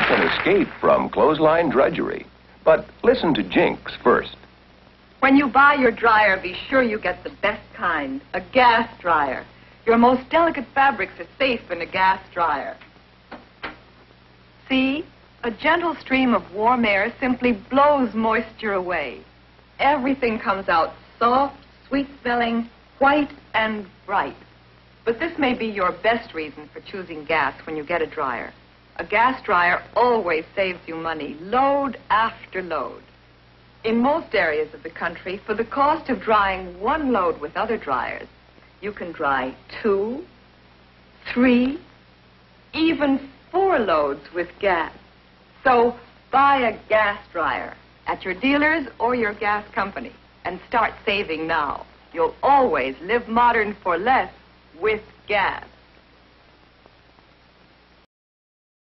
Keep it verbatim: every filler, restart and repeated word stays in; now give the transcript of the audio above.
can escape from clothesline drudgery. But listen to Jinx first. When you buy your dryer, be sure you get the best kind, a gas dryer. Your most delicate fabrics are safe in a gas dryer. See? A gentle stream of warm air simply blows moisture away. Everything comes out soft, sweet-smelling, white, and bright. But this may be your best reason for choosing gas when you get a dryer. A gas dryer always saves you money, load after load. In most areas of the country, for the cost of drying one load with other dryers, you can dry two, three, even four loads with gas. So buy a gas dryer at your dealers or your gas company and start saving now. You'll always live modern for less with gas.